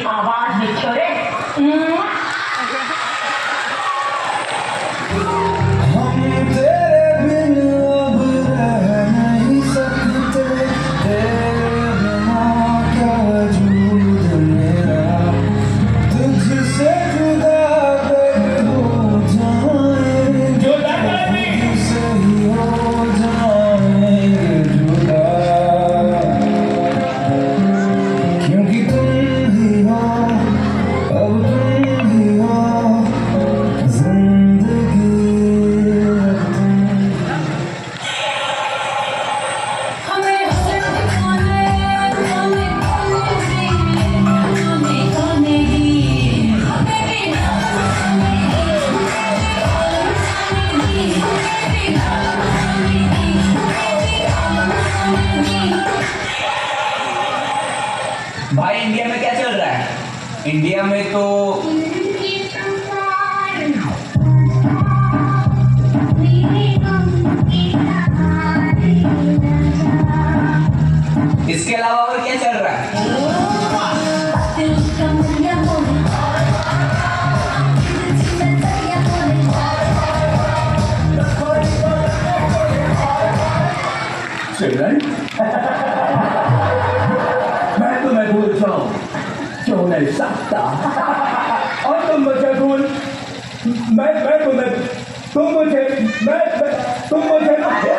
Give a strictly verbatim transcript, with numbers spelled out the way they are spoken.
आवाज में छोड़े। भाई इंडिया में क्या चल रहा है? इंडिया में तो इसके अलावा और क्या चल रहा है? चल रहा है? मैं तुम्हें भूल जाऊं क्यों नहीं सकता। और तुम मुझे भूल मैं मैं तुम्हें तुम मुझे मैं तुम मुझे